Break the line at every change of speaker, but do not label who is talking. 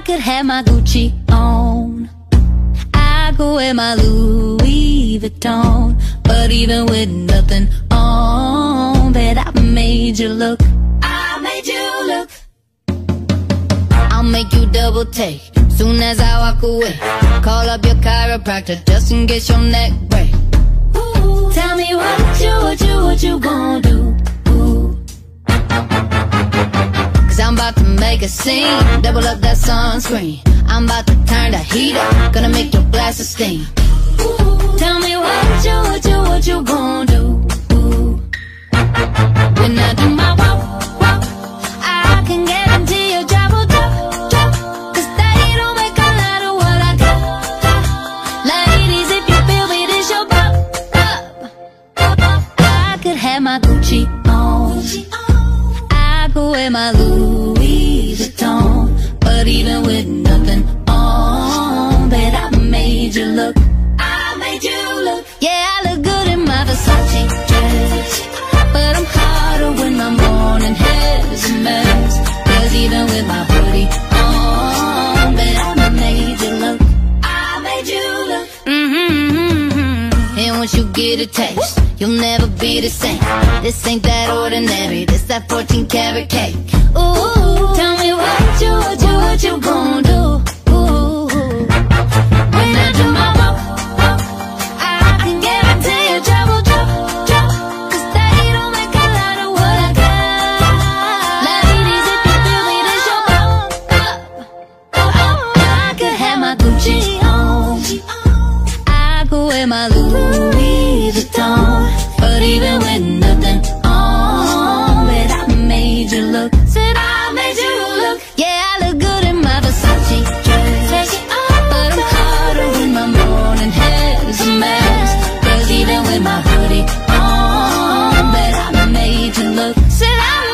could have my Gucci on, I could wear my Louis Vuitton, but even with nothing on, bet I made you look. I made you look. I'll make you double take soon as I walk away. Call up your chiropractor just in case your neck break. Ooh, tell me what you gonna do? Ooh. Cause I'm about to make a scene, double up that sunscreen. I'm about to turn the heat up, gonna make your glasses steam. Ooh, tell me what you gonna do? Ooh. When I do my walk, I can guarantee your job will drop. Cause they don't make a lot of what I got. Ladies, if you feel me, this your pop. I could have my Gucci on, I could wear my Louis Vuitton, but even with nothing on, bet I made you look. I made you look. Yeah, I look good in my Versace dress, but I'm hotter when my morning hair is a mess. Cause even with my hoodie on, bet I made you look. I made you look. And once you get a taste, you'll never be the same. This ain't that ordinary, this that 14 karat cake. Ooh, tell me what you gonna do? Ooh, when I do my walk, I can guarantee your job will drop. Cause they don't make a lot of what I got. Ladies, if you feel me, this your I could have my Gucci on, I could wear my Louis Vuitton, but even with nothing on, bet I made you look. Said I made you look. Yeah, I look good in my Versace dress, but I'm hotter when my morning hair is a mess. Cause even with my hoodie on, bet I made you look. Said I